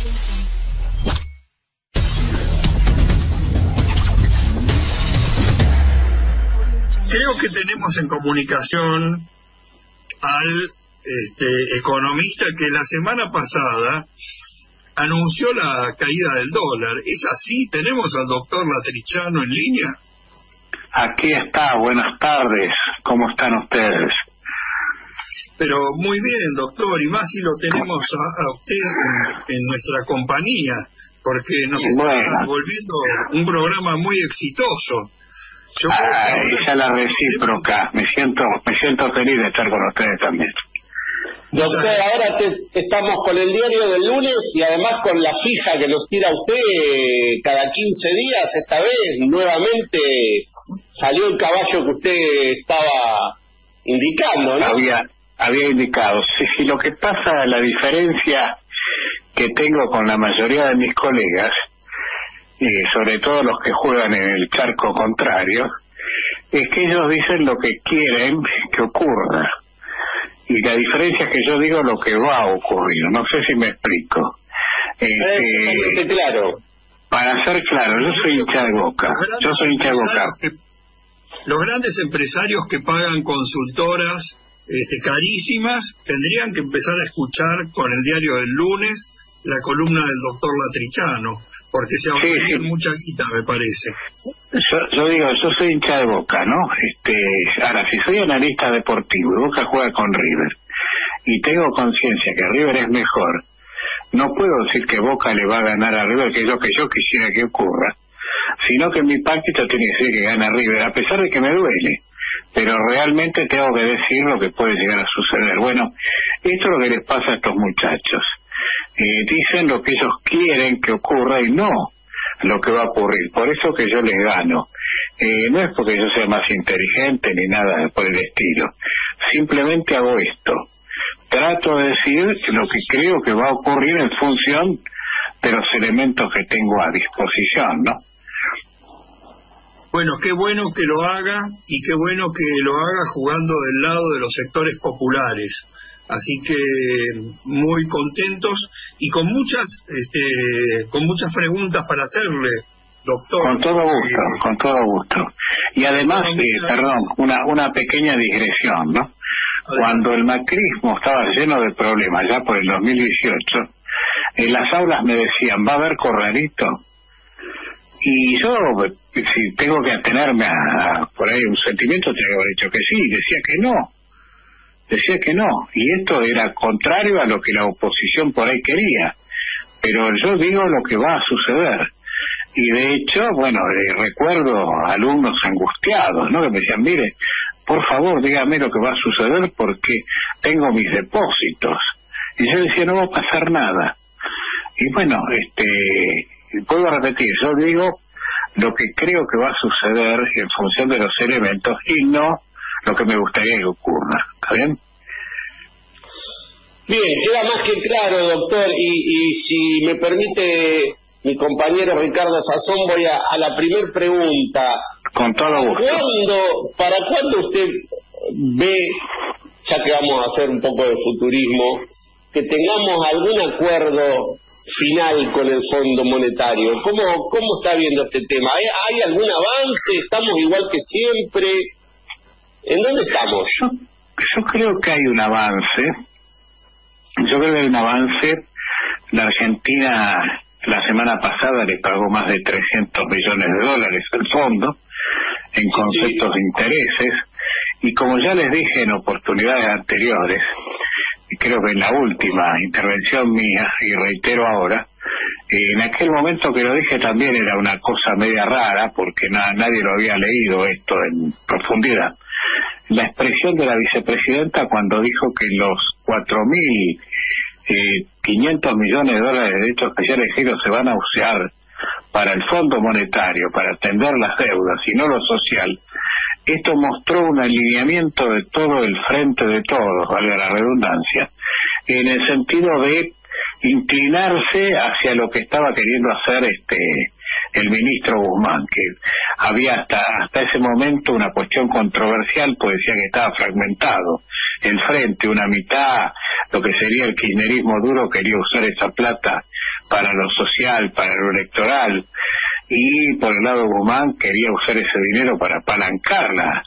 Creo que tenemos en comunicación al economista que la semana pasada anunció la caída del dólar. ¿Es así? ¿Tenemos al doctor Latrichano en línea? Aquí está, buenas tardes. ¿Cómo están ustedes? Pero muy bien, doctor, y más si lo tenemos a usted en nuestra compañía, porque nos está volviendo un programa muy exitoso. Ya la recíproca. Me siento feliz de estar con ustedes también. Doctor, ahora estamos con el diario del lunes y además con la fija que nos tira usted cada 15 días. Esta vez nuevamente salió el caballo que usted estaba indicando, ¿no? Había indicado. Sí, lo que pasa, la diferencia que tengo con la mayoría de mis colegas, sobre todo los que juegan en el charco contrario, es que ellos dicen lo que quieren que ocurra. Y la diferencia es que yo digo lo que va a ocurrir. No sé si me explico. Claro. Para ser claro, yo soy hincha de Boca. Los grandes empresarios que pagan consultoras carísimas tendrían que empezar a escuchar con el diario del lunes la columna del doctor Latrichano, porque se ahorrarían mucha guita, me parece. Yo digo, yo soy hincha de Boca, ¿no? Ahora, si soy analista deportivo y Boca juega con River, y tengo conciencia que River es mejor, no puedo decir que Boca le va a ganar a River, que es lo que yo quisiera que ocurra, sino que mi pacto tiene que ser que gane River, a pesar de que me duele. Pero realmente tengo que decir lo que puede llegar a suceder. Bueno, esto es lo que les pasa a estos muchachos. Dicen lo que ellos quieren que ocurra y no lo que va a ocurrir. Por eso que yo les gano. No es porque yo sea más inteligente ni nada por el estilo. Simplemente hago esto. Trato de decir lo que creo que va a ocurrir en función de los elementos que tengo a disposición, ¿no? Bueno, qué bueno que lo haga y qué bueno que lo haga jugando del lado de los sectores populares. Así que muy contentos y con muchas preguntas para hacerle, doctor. Con todo gusto. Y además, una pequeña digresión, ¿no? Cuando el macrismo estaba lleno de problemas, ya por el 2018, en las aulas me decían, ¿va a haber corralito? Y yo, si tengo que atenerme a por ahí un sentimiento, tengo que haber dicho que sí, decía que no, y esto era contrario a lo que la oposición por ahí quería, pero yo digo lo que va a suceder. Y de hecho, recuerdo alumnos angustiados, ¿no? Que me decían, mire, por favor, dígame lo que va a suceder porque tengo mis depósitos. Y yo decía, no va a pasar nada. Y vuelvo a repetir, yo digo lo que creo que va a suceder en función de los elementos y no lo que me gustaría que ocurra. ¿Está bien? Bien, queda más que claro, doctor, y si me permite mi compañero Ricardo Sazón, voy a la primer pregunta. Con todo gusto. ¿Para cuándo usted ve, ya que vamos a hacer un poco de futurismo, que tengamos algún acuerdo final con el Fondo Monetario? ¿Cómo está viendo este tema? ¿Hay algún avance? ¿Estamos igual que siempre? ¿En dónde estamos? Yo creo que hay un avance. La Argentina la semana pasada le pagó más de 300 millones de dólares al fondo en conceptos de intereses, y como ya les dije en oportunidades anteriores, y creo que en la última intervención mía, y reitero ahora, en aquel momento que lo dije también era una cosa media rara, porque nadie lo había leído esto en profundidad. La expresión de la vicepresidenta cuando dijo que los 4.500 millones de dólares de derechos especiales de giro se van a usar para el Fondo Monetario, para atender las deudas y no lo social, esto mostró un alineamiento de todo el frente de todos, valga la redundancia, en el sentido de inclinarse hacia lo que estaba queriendo hacer el ministro Guzmán, que había hasta ese momento una cuestión controversial, pues decía que estaba fragmentado el frente, una mitad, lo que sería el kirchnerismo duro, quería usar esa plata para lo social, para lo electoral, y por el lado Guzmán quería usar ese dinero para apalancar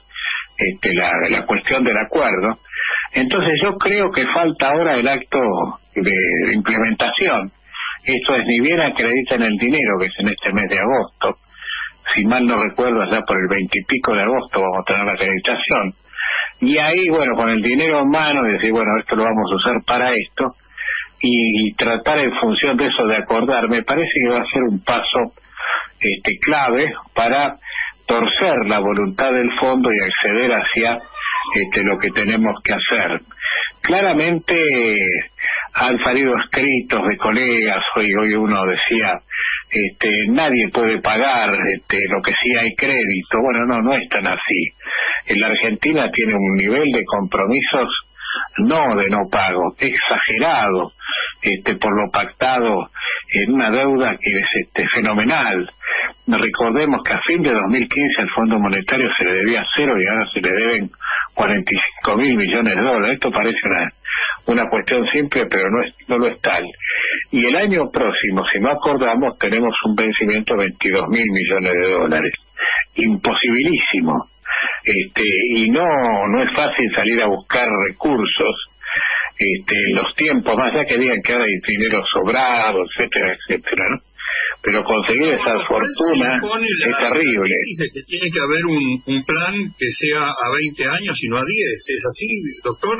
la cuestión del acuerdo. Entonces yo creo que falta ahora el acto de implementación. Esto es, ni bien acreditan el dinero, que es en este mes de agosto, si mal no recuerdo, allá por el 20 y pico de agosto vamos a tener la acreditación, y ahí, bueno, con el dinero en mano, decir, bueno, esto lo vamos a usar para esto, y tratar en función de eso de acordar, me parece que va a ser un paso clave para torcer la voluntad del fondo y acceder hacia lo que tenemos que hacer. Claramente han salido escritos de colegas, hoy uno decía, nadie puede pagar lo que sí hay crédito. Bueno, no es tan así. La Argentina tiene un nivel de compromisos no de no pago, exagerado, por lo pactado en una deuda que es fenomenal. Recordemos que a fin de 2015 al Fondo Monetario se le debía cero y ahora se le deben 45.000 millones de dólares. Esto parece una cuestión simple, pero no lo es tal. Y el año próximo, si no acordamos, tenemos un vencimiento de 22.000 millones de dólares. Imposibilísimo. Y no es fácil salir a buscar recursos en los tiempos, más allá que digan que ahora hay dinero sobrado, etcétera, etcétera, ¿no? Pero conseguir esa fortuna es terrible. Que tiene que haber un plan que sea a 20 años y no a 10, ¿es así, doctor?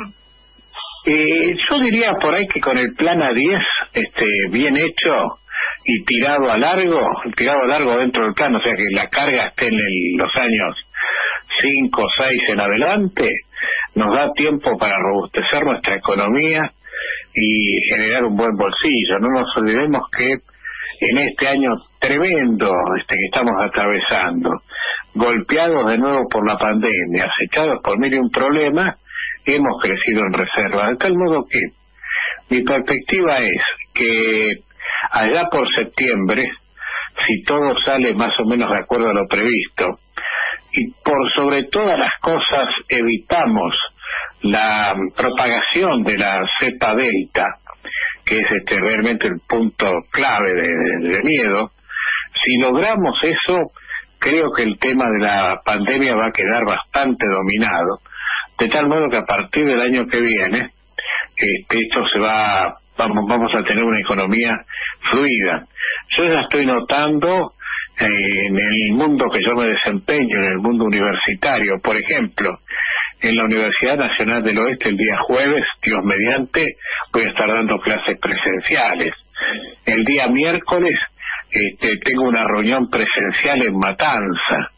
Yo diría por ahí que con el plan a 10, bien hecho y tirado a largo dentro del plan, o sea que la carga esté en los años 5 o 6 en adelante, nos da tiempo para robustecer nuestra economía y generar un buen bolsillo. No nos olvidemos que en este año tremendo que estamos atravesando, golpeados de nuevo por la pandemia, acechados por mil y un problemas, hemos crecido en reserva, de tal modo que mi perspectiva es que allá por septiembre, si todo sale más o menos de acuerdo a lo previsto, y por sobre todas las cosas evitamos la propagación de la cepa delta, que es realmente el punto clave de miedo, si logramos eso, creo que el tema de la pandemia va a quedar bastante dominado, de tal modo que a partir del año que viene, esto vamos a tener una economía fluida. Yo ya estoy notando en el mundo que yo me desempeño, en el mundo universitario, por ejemplo, en la Universidad Nacional del Oeste el día jueves, Dios mediante, voy a estar dando clases presenciales. El día miércoles tengo una reunión presencial en Matanza.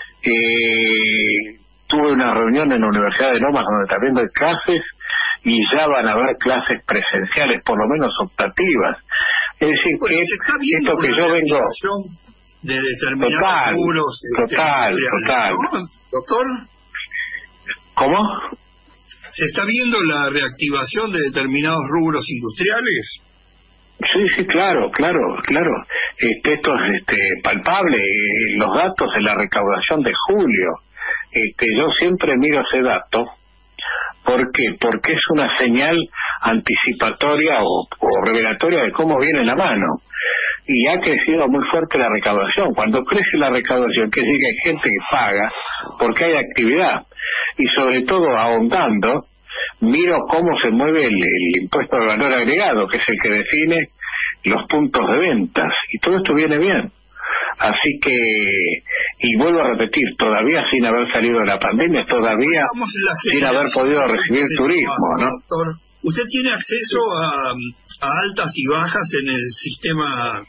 Tuve una reunión en la Universidad de Lomas donde también doy clases y ya van a haber clases presenciales, por lo menos optativas. Es decir, que esto que yo vengo de determinados rubros total. ¿no, doctor? ¿Cómo? ¿Se está viendo la reactivación de determinados rubros industriales? Sí, claro. Esto es palpable. Los datos de la recaudación de julio, yo siempre miro ese dato. ¿Por qué? Porque es una señal anticipatoria o revelatoria de cómo viene la mano. Y ha crecido muy fuerte la recaudación. Cuando crece la recaudación, quiere decir que hay gente que paga porque hay actividad. Y sobre todo, ahondando, miro cómo se mueve el impuesto de valor agregado, que es el que define los puntos de ventas. Y todo esto viene bien. Así que, y vuelvo a repetir, todavía sin haber salido de la pandemia, todavía sin haber podido recibir turismo, ¿no? Doctor, ¿usted tiene acceso a altas y bajas en el sistema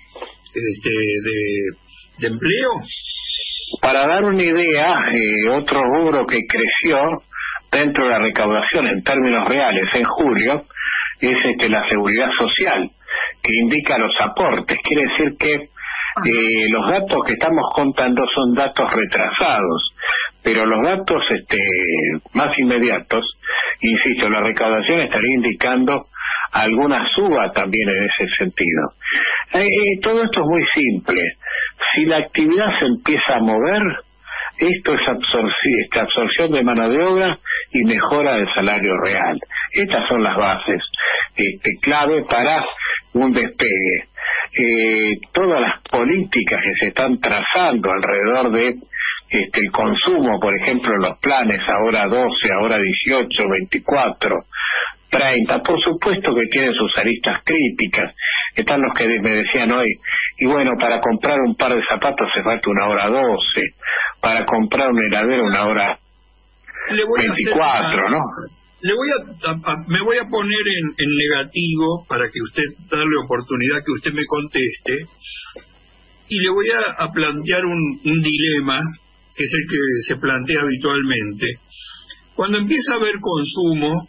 de empleo? Para dar una idea, otro rubro que creció dentro de la recaudación en términos reales en julio es la seguridad social, que indica los aportes. Quiere decir que los datos que estamos contando son datos retrasados, pero los datos más inmediatos, insisto, la recaudación estaría indicando alguna suba también en ese sentido. Todo esto es muy simple. Si la actividad se empieza a mover, esto es absorción de mano de obra y mejora del salario real. Estas son las bases clave para un despegue. todas las políticas que se están trazando alrededor de el consumo, por ejemplo, los planes ahora 12, ahora 18, 24, 30, por supuesto que tienen sus aristas críticas. Están los que me decían hoy, y bueno, para comprar un par de zapatos hace falta 1:12, para comprar un heladero 1:24, ¿no? Me voy a poner en negativo para que usted, darle oportunidad que usted me conteste, y le voy a plantear un dilema, que es el que se plantea habitualmente. Cuando empieza a haber consumo,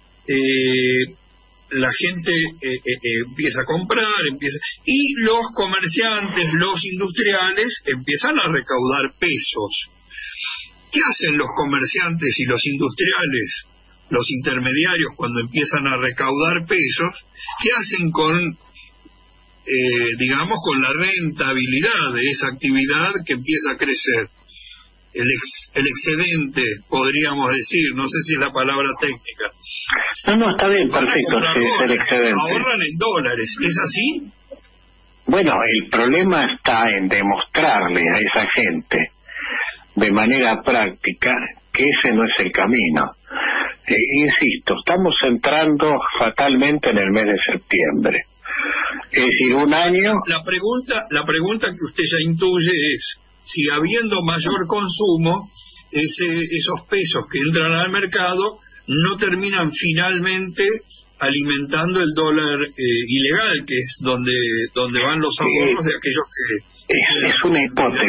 la gente empieza a comprar, y los comerciantes, los industriales, empiezan a recaudar pesos. ¿Qué hacen los comerciantes y los industriales, los intermediarios, cuando empiezan a recaudar pesos? ¿Qué hacen con, digamos, con la rentabilidad de esa actividad que empieza a crecer? El excedente, podríamos decir, no sé si es la palabra técnica. No, está bien, perfecto, sí, es el excedente. Ahorran en dólares, ¿es así? Bueno, el problema está en demostrarle a esa gente de manera práctica que ese no es el camino. Insisto, estamos entrando fatalmente en el mes de septiembre. Es decir, un año... La pregunta que usted ya intuye es, si habiendo mayor consumo, esos pesos que entran al mercado no terminan finalmente alimentando el dólar ilegal, que es donde van los ahorros de aquellos que... Es una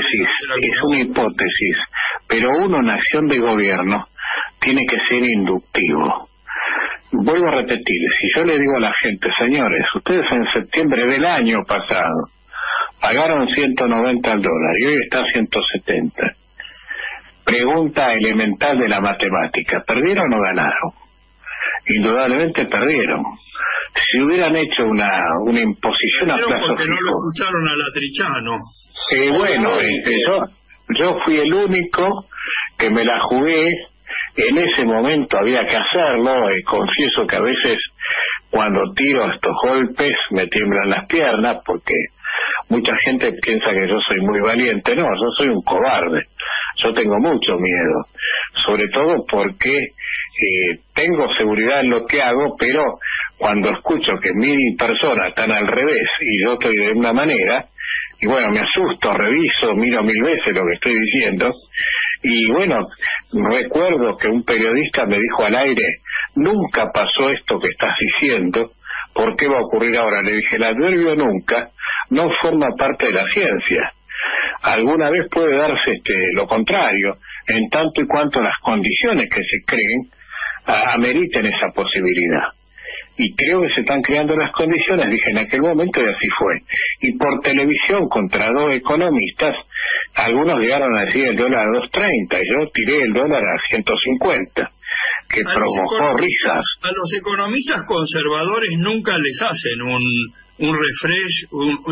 hipótesis, pero uno en acción de gobierno tiene que ser inductivo. Vuelvo a repetir, si yo le digo a la gente, señores, ustedes en septiembre del año pasado pagaron 190 al dólar y hoy está a 170. Pregunta elemental de la matemática, ¿perdieron o ganaron? Indudablemente perdieron. Si hubieran hecho una imposición a plazo porque fijo, no lo escucharon al Atrichano. Bueno, yo fui el único que me la jugué. En ese momento había que hacerlo. Confieso que a veces cuando tiro estos golpes me tiemblan las piernas, porque mucha gente piensa que yo soy muy valiente. No, yo soy un cobarde. Yo tengo mucho miedo, sobre todo porque tengo seguridad en lo que hago, pero cuando escucho que 1000 personas están al revés y yo estoy de una manera, y bueno, me asusto, reviso, miro 1000 veces lo que estoy diciendo, y bueno, recuerdo que un periodista me dijo al aire, nunca pasó esto que estás diciendo, ¿por qué va a ocurrir ahora? Le dije, el adverbio nunca no forma parte de la ciencia. Alguna vez puede darse lo contrario, en tanto y cuanto las condiciones que se creen ameriten esa posibilidad. Y creo que se están creando las condiciones, dije en aquel momento, y así fue. Y por televisión, contra 2 economistas, algunos llegaron a decir el dólar a 2.30, y yo tiré el dólar a 150, que provocó risas. A los economistas conservadores nunca les hacen un refresh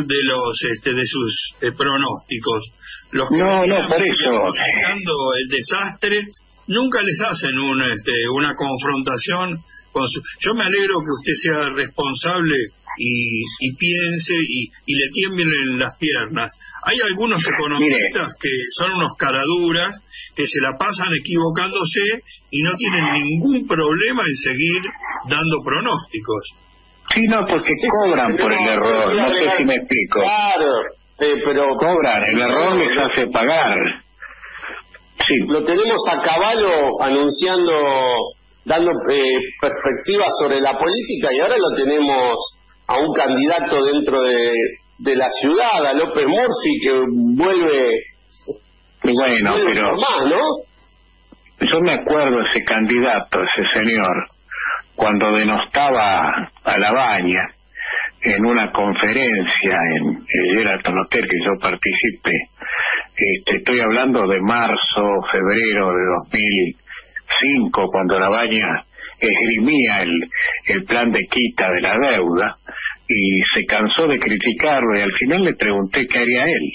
de sus pronósticos. Los que por eso el desastre nunca les hacen una confrontación con yo me alegro que usted sea responsable y piense y le tiemblen las piernas. Hay algunos economistas que son unos caraduras que se la pasan equivocándose y no tienen ningún problema en seguir dando pronósticos. Sí, no, porque cobran por el error, no sé si me explico. Claro, pero... Cobran, el error les hace pagar. Sí. Lo tenemos a caballo anunciando, dando perspectivas sobre la política, y ahora lo tenemos a un candidato dentro de la ciudad, a López Murphy, que vuelve... Bueno, pero... más, ¿no? Yo me acuerdo de ese candidato, ese señor, cuando denostaba a Labaña en una conferencia en el Sheraton Hotel que yo participé. Estoy hablando de marzo, febrero de 2005, cuando Labaña esgrimía el plan de quita de la deuda, y se cansó de criticarlo, y al final le pregunté qué haría él.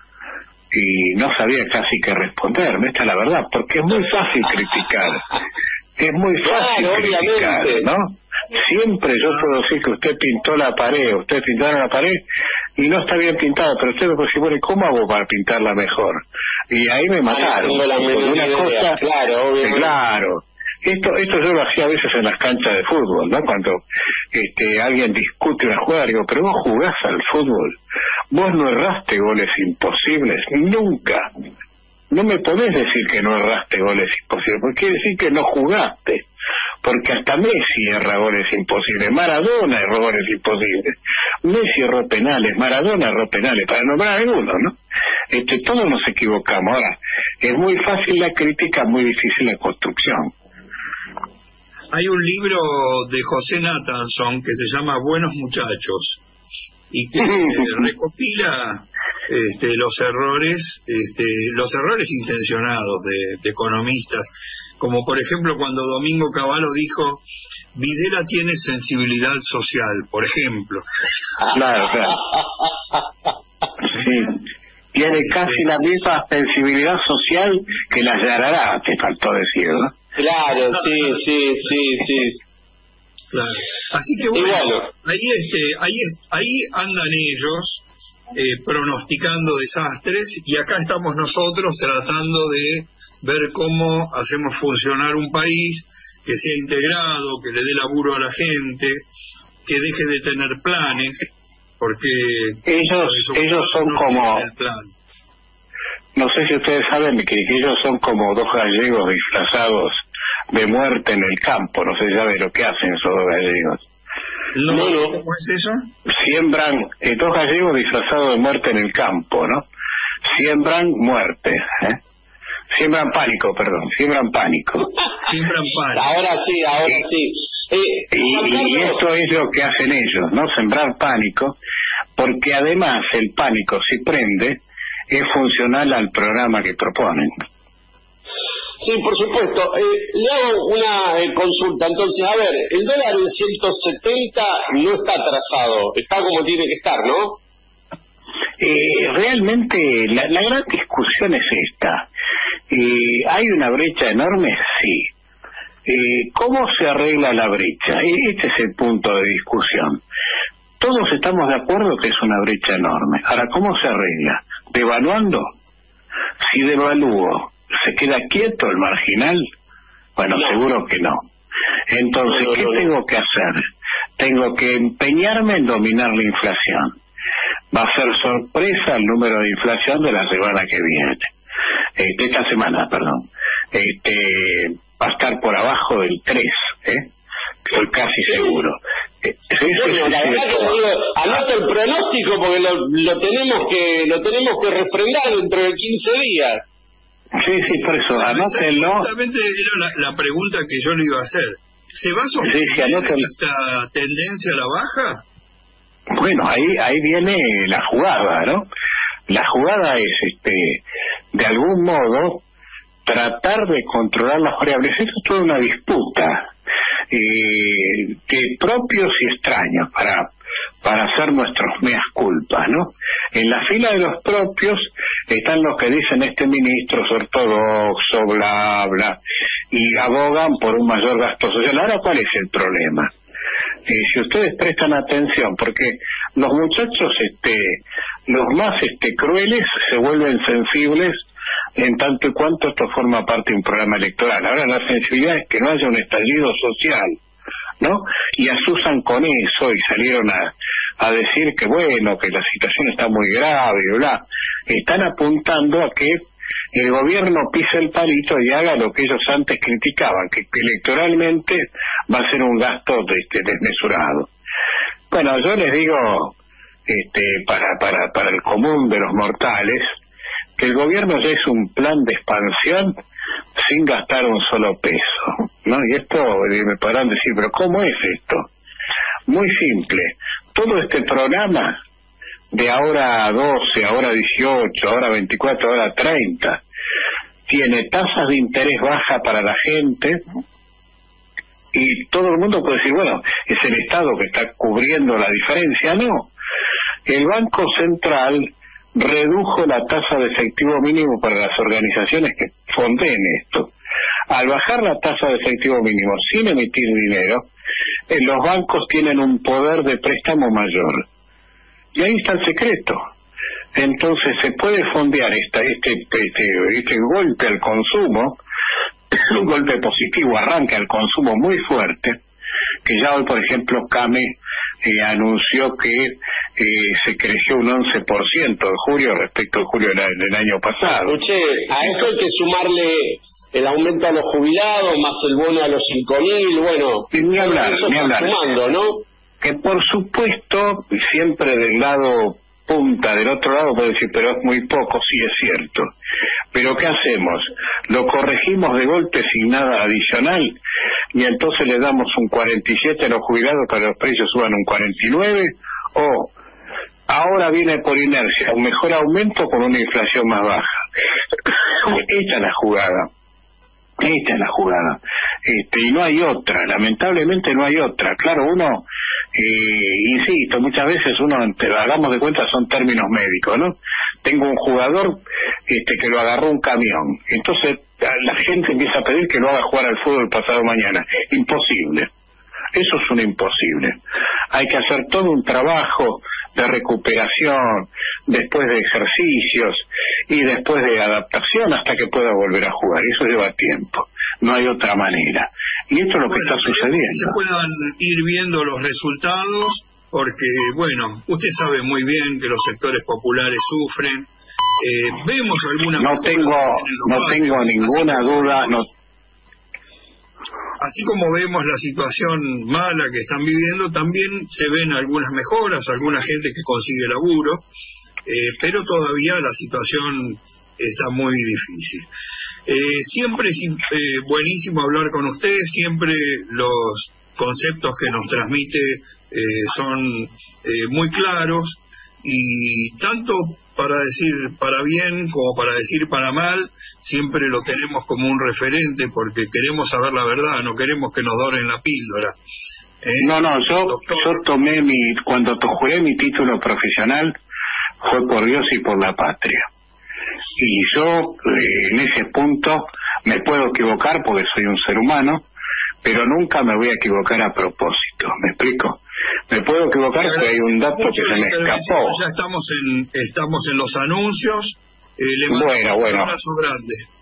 Y no sabía casi qué responderme, esta es la verdad, porque es muy fácil criticar. Es muy fácil criticar, ¿no? Siempre yo puedo decir que usted pintó la pared, ustedes pintaron la pared y no está bien pintada, pero usted me puede decir, bueno, ¿cómo hago para pintarla mejor? Y ahí me mataron. Tengo la menor una idea, cosa, claro, obviamente. claro. Esto yo lo hacía a veces en las canchas de fútbol, ¿no? Cuando alguien discute una jugada, digo, pero vos jugás al fútbol, vos no erraste goles imposibles, nunca. No me podés decir que no erraste goles imposibles, porque quiere decir que no jugaste. Porque hasta Messi erra goles imposibles, Maradona erró goles imposibles, Messi erró penales, Maradona erró penales, para nombrar algunos, ¿no? Todos nos equivocamos. Ahora, es muy fácil la crítica, muy difícil la construcción. Hay un libro de José Nathanson que se llama Buenos Muchachos y que recopila los errores intencionados de economistas, como por ejemplo cuando Domingo Cavallo dijo Videla tiene sensibilidad social, por ejemplo. Claro. Sí. Tiene casi la misma sensibilidad social que la Yarará, te faltó decir, ¿no? Claro, sí. Claro. Así que bueno, ahí andan ellos pronosticando desastres y acá estamos nosotros tratando de ver cómo hacemos funcionar un país que sea integrado, que le dé laburo a la gente, que deje de tener planes, porque ellos son como... No sé si ustedes saben que ellos son como dos gallegos disfrazados de muerte en el campo. No sé si saben lo que hacen esos dos gallegos. No, ¿cómo es eso? Siembran, dos gallegos disfrazados de muerte en el campo, ¿no? Siembran muerte, Siembran pánico. Siembran pánico. Ahora sí. Y esto es lo que hacen ellos, ¿no? Sembrar pánico, porque además el pánico, si prende, es funcional al programa que proponen. Sí, por supuesto. Le hago una consulta. Entonces, a ver, el dólar en 170 no está atrasado, está como tiene que estar, ¿no? Realmente la gran discusión es esta. ¿Hay una brecha enorme? Sí. ¿Cómo se arregla la brecha? Este es el punto de discusión. Todos estamos de acuerdo que es una brecha enorme. Ahora, ¿cómo se arregla? ¿Devaluando? Si devalúo, ¿se queda quieto el marginal? Bueno, no. Seguro que no. Entonces, ¿qué tengo que hacer? Tengo que empeñarme en dominar la inflación. Va a ser sorpresa el número de inflación de la semana que viene. Esta semana, perdón. Va a estar por abajo del 3, Estoy casi seguro. Bueno, la verdad que digo, anota el pronóstico porque lo tenemos que refrendar dentro de 15 días. Sí, por eso, anótenlo. Justamente era la pregunta que yo le iba a hacer. ¿Se va a sostener esta tendencia a la baja? Bueno, ahí viene la jugada, ¿no? La jugada es, de algún modo, tratar de controlar las variables. Esto es toda una disputa de propios y extraños para hacer nuestros meas culpas, ¿no? En la fila de los propios están los que dicen este ministro es ortodoxo, bla, bla, y abogan por un mayor gasto social. Ahora, ¿cuál es el problema? Si ustedes prestan atención, porque los muchachos, los más crueles se vuelven sensibles en tanto y cuanto esto forma parte de un programa electoral. Ahora la sensibilidad es que no haya un estallido social, ¿no? Y asusan con eso y salieron a decir que bueno, que la situación está muy grave y bla. Están apuntando a que el gobierno pise el palito y haga lo que ellos antes criticaban, que electoralmente va a ser un gasto desmesurado. Bueno, yo les digo, para el común de los mortales, que el gobierno ya es un plan de expansión sin gastar un solo peso, ¿no? Y esto me podrán decir, pero ¿cómo es esto? Muy simple. Todo este programa de ahora 12, ahora 18, ahora 24, ahora 30, tiene tasas de interés baja para la gente y todo el mundo puede decir, bueno, es el Estado que está cubriendo la diferencia. No. El Banco Central redujo la tasa de efectivo mínimo para las organizaciones que fonden esto. Al bajar la tasa de efectivo mínimo sin emitir dinero, los bancos tienen un poder de préstamo mayor. Y ahí está el secreto. Entonces se puede fondear este golpe al consumo, un golpe positivo, arranca el consumo muy fuerte, que ya hoy, por ejemplo, CAME anunció que se creció un 11% en julio respecto a julio del año pasado. Escuché, a esto hay que sumarle el aumento a los jubilados, más el bono a los 5.000, bueno, ni hablar, eso ni está hablar. sumando, ¿no? Que por supuesto, siempre del lado punta, del otro lado puede decir, pero es muy poco, sí es cierto. Pero ¿qué hacemos? ¿Lo corregimos de golpe sin nada adicional? Y entonces le damos un 47 a los jubilados para que los precios suban un 49, o ahora viene por inercia un mejor aumento con una inflación más baja. Esta es la jugada. Esta es la jugada. Y no hay otra, lamentablemente no hay otra. Claro, uno, insisto, muchas veces uno, hagamos de cuenta, son términos médicos, ¿no? Tengo un jugador que lo agarró un camión. Entonces la gente empieza a pedir que lo haga jugar al fútbol pasado mañana. Imposible. Eso es un imposible. Hay que hacer todo un trabajo de recuperación, después de ejercicios y después de adaptación hasta que pueda volver a jugar. Eso lleva tiempo. No hay otra manera. Y esto es lo que está sucediendo. Que se puedan ir viendo los resultados, porque, bueno, usted sabe muy bien que los sectores populares sufren. Vemos alguna... No tengo ninguna duda. Así como vemos la situación mala que están viviendo, también se ven algunas mejoras, alguna gente que consigue laburo, pero todavía la situación está muy difícil. Siempre es buenísimo hablar con usted, siempre los conceptos que nos transmite son muy claros, y tanto para decir para bien como para decir para mal, siempre lo tenemos como un referente, porque queremos saber la verdad, no queremos que nos doren la píldora. No, yo tomé cuando juré mi título profesional, fue por Dios y por la patria. Y yo, en ese punto, me puedo equivocar porque soy un ser humano, pero nunca me voy a equivocar a propósito, ¿me explico? Me puedo equivocar porque hay un dato que se me escapó. Ya estamos en los anuncios. Le mando un abrazo grande.